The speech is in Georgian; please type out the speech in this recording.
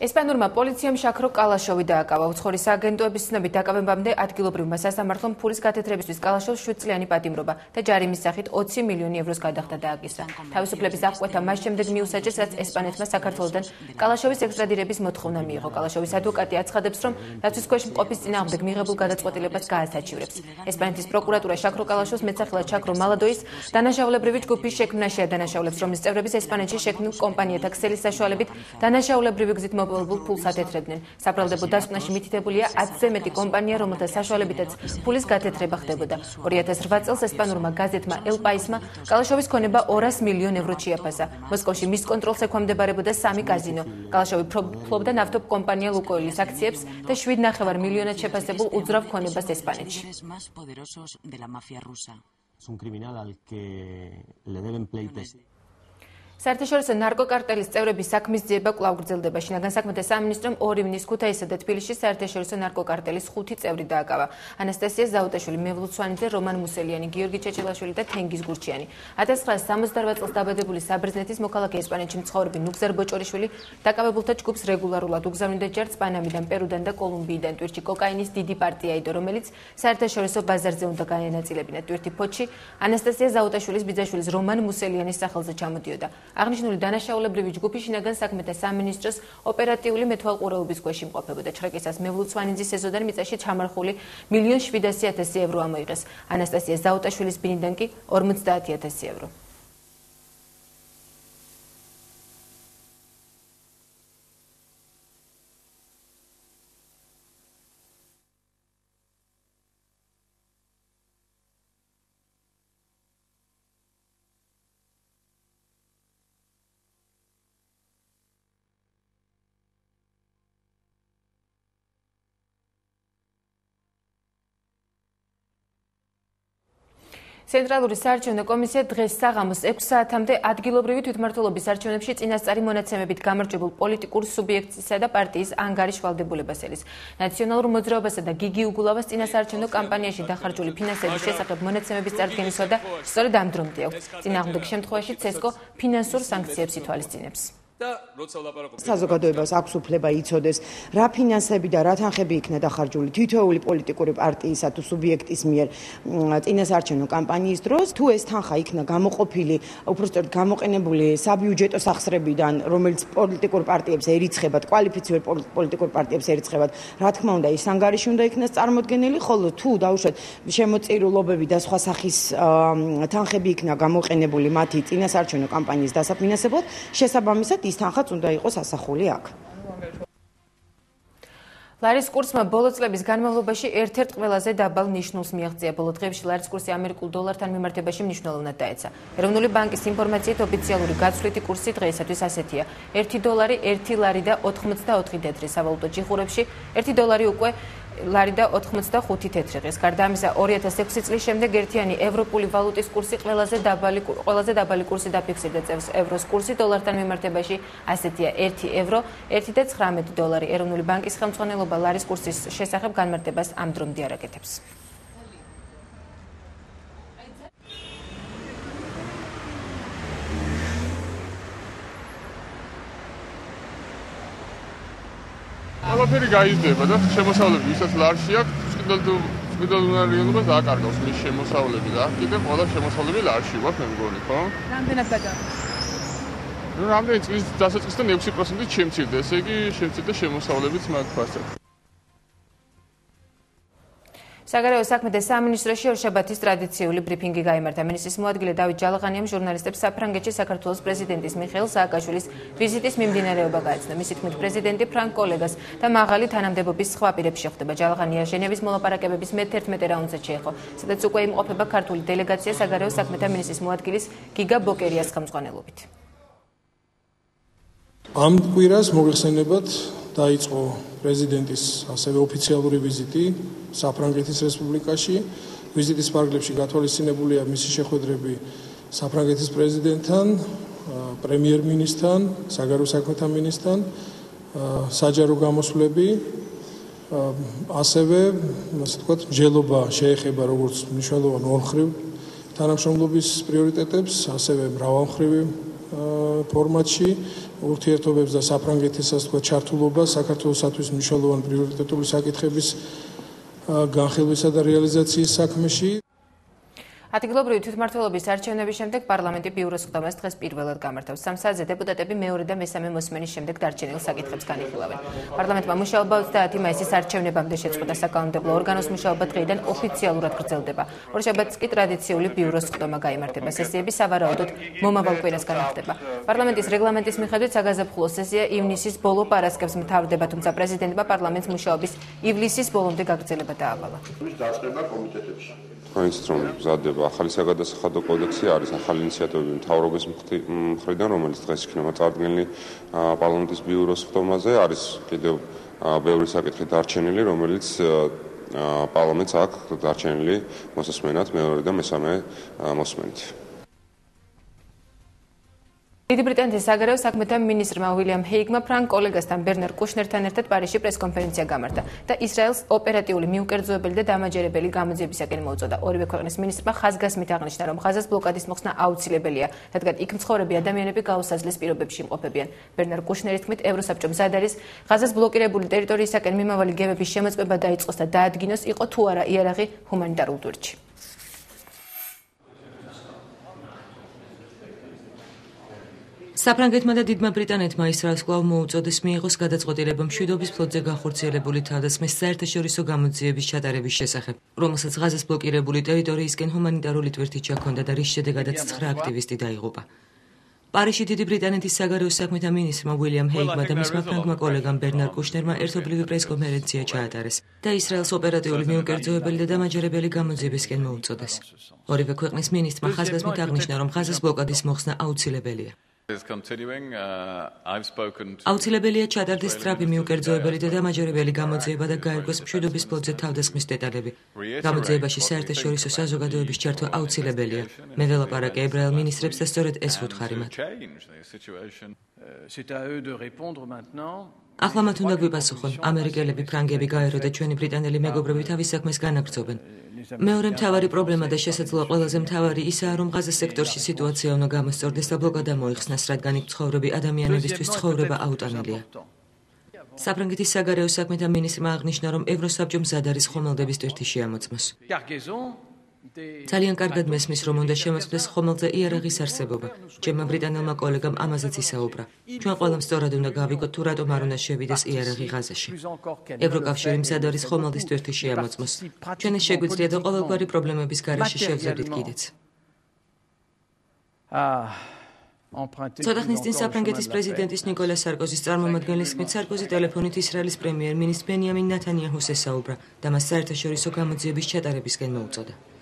ესპანურმა პოლიციამ შაქრო კალაშოვი დააკავა. უცხოური სააგენტოების ცნობით დაკავებამდე ადგილობრივმა სასამართლომ ფულის გათეთრებისთვის კალაშოვს 7 წლიანი პატიმრობა და ჯარიმის სახით 20 მილიონი ევროს გადახდა დააკისრა. თავისუფლების აღკვეთა მას შემდეგ მიუსაჯეს, რაც ესპანეთმა საქართველოსთან კალაშოვის ექსტრადირების მოთხოვნა მიიღო. კალაშოვის ადვოკატი აცხადებს, რომ დაცვის ქვეშ მყოფის წინააღმდეგ მიღებულ გადაწყვეტილებას გაასაჩივრებს. ესპანეთის პროკურატურა შაქრო კალაშოვს მეცახილად შაქრო მალადოის დანაშაულებრივი ჯგუფის შექმნაში ადანაშაულებს, რომლის წევრების ესპანეთში შექმნილ კომპანიათა ქსელის საშუალებით დანაშაულებრივი გზით მოპოვებულ ფულს ათეთრებდნენ. საბრალდებო დასკვნაში მითითებულია 10-ზე მეტი კომპანია, რომელთა საშუალებითაც ფულის გათეთრება ხდებოდა. 2008 წელს ესპანურმა გაზეთმა El Paisმა კალაშოვის ქონება 200 მილიონ ევროდ შეაფასა. მოსკოვში მის კონტროლს ექვემდებარებოდა 3 კაზინო. კალაშოვი ფლობდა ნავთობ კომპანია Lukoilis აქციებს და 7,5 მილიონად შეფასებულ უძრავ ქონებას ესპანეთში. საერთაშორისო ნარკოკარტელის წევრების საქმის ძიება კვლავ გრძელდება. შინაგან საქმეთა სამინისტრომ 2 ივნის ქუთაისსა და თბილისში საერთაშორისო ნარკოკარტელის 5 წევრი დააკავა. ანასტასია ზაუტაშვილი, მევლუცვანიძე, რომან მუსელიანი, გიორგი ჩეჩელაშვილი და თენგიზ გურჩიანი. 1968 წელს დაბადებული საბერძნეთის მოქალაქე ესპანეთში მცხოვრები ნუგზარ ბოჭორიშვილი დაკავებულთა ჯგუფს რეგულარულად უგზავნიდა ჯარს პანამიდან, პერუდან და კოლუმბიიდან. ტვირთში კოკაინის დიდი პარტია იდო, რომელიც საერთაშორისო ბაზარზე უნდა გაენაწილებინა. ტვირთი ფოთში ანასტასია ზაუტაშვილის ბიძაშვილის რომან მუსელიანის სახელზე ჩამოდიოდა. აღნიშნული დანაშაულებრივი ჯგუფი შინაგან საქმეთა სამინისტროს ოპერატიული მეთვალყურეობის ქვეშ იმყოფებოდა. ჩხრეკისას მევლუცვანიძის ეზოდან მიწაში ჩამარხული 1,700,000 ევრო ამოიღეს. ანასტასია ზაუტაშვილის ბინიდან კი 50,000 ევრო. ცენტრალური საარჩევნო კომისია დღეს საღამოს 6 საათამდე ადგილობრივი თვითმმართველობის არჩევნებში წინასწარი მონაცემებით გამარჯვებულ პოლიტიკურ სუბიექტსა და პარტიის ანგარიშ ვალდებულებას ელის. ნაციონალურ მოძრაობასა და გიგი უგულავას წინასაარჩევნო კამპანიაში დახარჯული ფინანსების შესახებ მონაცემების წარდგენისა და სწორედ ამ დრომდე აქვს. წინააღმდეგ შემთხვევაში ცესკო ფინანსურ სანქციებს ითვალისწინებს. საზოგადოებას აქვს უფლება იცოდეს, რა ფინანსები და რა თანხები იქნა დახარჯული თითოეული პოლიტიკური პარტიისა თუ სუბიექტის მიერ წინასაარჩევნო კამპანიის დროს, თუ ეს თანხა იქნა გამოყოფილი, უბრალოდ გამოყენებული საბიუჯეტო სახსრებიდან, რომელიც პოლიტიკურ პარტიებს ერიცხებათ, კვალიფიციურ პოლიტიკურ პარტიებს ერიცხებათ, რა თქმა უნდა, ის ანგარიში უნდა იქნას წარმოდგენილი, ხოლო თუ დაუშვათ შემოწირულობები და სხვა სახის თანხები იქნა გამოყენებული მათი წინასაარჩევნო კამპანიის დასაფინანსებლად, შესაბამისად ის თანხაც უნდა იყოს ასახული აქ. ლარის კურსმა ბოლო წლების განმავლობაში ერთ-ერთ ყველაზე დაბალ ნიშნულს მიაღწია. ბოლო დღეებში ლარის კურსი ამერიკულ დოლართან მიმართებაში მნიშვნელოვნად დაეცა. ეროვნული ბანკის ინფორმაციით ოფიციალური გაცვლითი კურსი დღეისათვის ასეთია: 1 დოლარი 1 ლარი და 84 თეთრი. სავალუტო ჯიხურებში 1 დოლარი უკვე ლარი და 85 თეთრი ღირს. გარდა ამისა, 2006 წლის შემდეგ ერთიანი ევროპული ვალუტის კურსი ყველაზე დაბალი კურსი დაფიქსირდა წელს. ევროს კურსი დოლართან მიმართებაში ასეთია: 1 ევრო 1.19 დოლარი. ეროვნული ბანკის ხელმძღვანელობა ლარის კურსის შესახებ განმარტებას ამ დრომდე არ აკეთებს. ყველაფერი გაიზრდება და შემოსავლები ვისაც ლარში აქვს, წყიდელუნარიანობას დააკარგავს მის შემოსავლები და კიდევ ყველა შემოსავლები ლარში ვართ, მე მგონი, ხო? რამდენად გადააქვს? ნუ რამდენი წლის დასაწყისთან 6%-ით შემცირდა, ესე იგი შემცირდა შემოსავლებიც მათ ფასად. საგარეო საქმეთა სამინისტროში ორშაბათის ტრადიციული ბრიფინგი გაიმართა. მინისტრის მოადგილე დავით ჯალაღანიამ ჟურნალისტებს საფრანგეთში საქართველოს პრეზიდენტის მიხეილ სააკაშვილის ვიზიტის მიმდინარეობა გააცნო. მისი თქმით, პრეზიდენტი ფრანგ კოლეგას და მაღალი თანამდებობის სხვა პირებს შეხვდება. ჯალაღანია ჟენევის მოლაპარაკებების მე-11 რაუნდზე შეეხო, სადაც უკვე იმყოფება ქართული დელეგაცია საგარეო საქმეთა მინისტრის მოადგილის გიგა ბოკერიას ხელმძღვანელობით. ამ კვირას მოგეხსენებათ დაიწყო პრეზიდენტის ასევე ოფიციალური ვიზიტი საფრანგეთის რესპუბლიკაში. ვიზიტის ფარგლებში გათვალისწინებულია მისი შეხვედრები საფრანგეთის პრეზიდენტთან, პრემიერ-მინისტრთან, საგარეო საქმეთა მინისტრთან, საჯარო გამოსვლები, ასევე, ასე ვთქვათ, მსჯელობა შეეხება როგორც მნიშვნელოვან ორხრივ თანამშრომლობის პრიორიტეტებს, ასევე მრავალმხრივი ფორმატში ურთიერთობებს და საფრანგეთისას თქვა ჩართულობა საქართველოსათვის მნიშვნელოვანი პრიორიტეტული საკითხების განხილვისა და რეალიზაციის საქმეში. ადგილობრივი თვითმმართველობის არჩევნების შემდეგ პარლამენტი ბიუროს ხდომას დღეს პირველად გამართავს. სამსაძე დეპუტატები მეორე და მესამე მოსმენის შემდეგ დარჩენილ საკითხებს განიხილავენ. პარლამენტმა მუშაობა 30 მაისის არჩევნებამდე შეწყვეტა. საკანონმდებლო ორგანოს მუშაობა დღეიდან ოფიციალურად გრძელდება. ორშაბათს კი ტრადიციული ბიუროს ხდომა გაიმართება. სესიები სავარაუდოდ მომავალ კვირას განახდება. პარლამენტის რეგლამენტის მიხედვით საგაზაფხულო სესია ივნისის ბოლო პარასკევს მთავრდება, თუმცა პრეზიდენტმა პარლამენტის მუშაობის ივლისის ბოლომდე გაგრძელება დაავალა. Twins რომ მზადდება ახალი საგადასახადო კოდექსი არის ახალი ინიციატივები მთავრობის მხრიდან, რომელიც დღეს იქნება წარდგენილი პარლამენტის ბიუროს ხდომაზე. არის კიდევ ბევრი საკითხი დარჩენილი, რომელიც პარლამენტს აქვს დარჩენილი მოსასმენად მეორე და მესამე მოსმენით. დიდი ბრიტანეთის საგარეო საქმეთა მინისტრმა უილიამ ჰეიგმა ფრანგ კოლეგასთან ბერნარ კუშნერთან ერთად პარიზში პრესკონფერენცია გამართა და ისრაელს ოპერატიული მიუკერძოებელი და დამაჯერებელი გამოძიებისაკენ მოუწოდა. ორივე ქვეყნის მინისტრმა ხაზგასმით აღნიშნა, რომ ღაზას ბლოკადის მოხსნა აუცილებელია, რადგან იქ მცხოვრები ადამიანები გაუსაზლის პირობებში იმყოფებიან. ბერნარ კუშნერის თქმით, ევროსაბჭო მზად არის ღაზას ბლოკირებული ტერიტორიისაკენ მიმავალი გემების შემოწმება დაიწყოს და დაადგინოს, იყო თუ არა იარაღი ჰუმანიტარულ დურჩი. საფრანგეთმა და დიდმა ბრიტანეთმა ისრაელს კვლავ მოუწოდეს მიიღოს გადაწყვეტილება მშვიდობის ფლოტზე განხორციელებული თავდასხმის საერთაშორისო გამოძიების ჩატარების შესახებ, რომელსაც ღაზას ბლოკირებული ტერიტორიისკენ ჰუმანიტარული ტვირთი ჩაქონდა და რის შედეგადაც 9 აქტივისტი დაიღუპა. პარიზში დიდი ბრიტანეთის საგარეო საქმეთა მინისტრმა უილიამ ჰეიგმა და მისმა ფრანგმა კოლეგამ ბერნარ კუშნერმა ერთობლივი პრესკონფერენცია ჩაატარეს და ისრაელს ოპერატიული მიუკერძოებელი და დამაჯერებელი გამოძიებისკენ მოუწოდეს. ორივე ქვეყნის მინისტრმა ხაზგასმით აღნიშნა, რომ ღაზას ბლოკადის მოხსნა აუცილებელია. აუცილებელია ჩატარდეს სწრაფი მიუკერძოებელი და დამაჯერებელი გამოძიება და გაერკვეს მშვიდობის ფლოტზე თავდასხმის დეტალები. გამოძიებაში საერთაშორისო საზოგადოების ჩართვა აუცილებელია. მე ველაპარაკე ებრაელ მინისტრებს და სწორედ ეს ვუთხარი მათ. ახლა მათ უნდა გვიპასუხონ. ამერიკელები, ფრანგები, გაერო და ჩვენი ბრიტანელი მეგობრები თავის საქმეს განაგრძობენ. მეორე მთავარი პრობლემა და შესაძლოა ყველაზე მთავარი ისაა, რომ ღაზას სექტორში სიტუაცია უნდა გამოსწორდეს და ბლოკადა მოიხსნას, რადგან იქ მცხოვრები ადამიანებისთვის ცხოვრება აუტანელია. საფრანგეთის საგარეო საქმეთა მინისტრმა აღნიშნა, რომ ევროსაბჭო მზად არის ხომალდების ტვირთი შეამოწმოს. ძალიან კარგად მესმის, რომ უნდა შემოწმდეს ხომალდზე იარაღის არსებობა. ჩემმა ბრიტანელმა კოლეგამ ამაზეც ისაუბრა. ჩვენ ყველამ სწორად უნდა გავიგოთ, თუ რატომ არ უნდა შევიდეს იარაღი ღაზაში. ევროკავშირი მზად არის ხომალდის ტვირთი შეამოწმოს. ჩვენ ეს შეგვიძლია და ყოველგვარი პრობლემების გარეშე შევძლებდით კიდეც. ცოტა ხნის წინ საფრანგეთის პრეზიდენტის ნიკოლას სარკოზის წარმომადგენლის თქმით, სარკოზი ტელეფონით ისრაელის პრემიერ-მინისტრ ბენიამინ ნეთანიაჰუს ესაუბრა და მას საერთაშორისო გამოძიების ჩატარებისკენ მოუწოდა.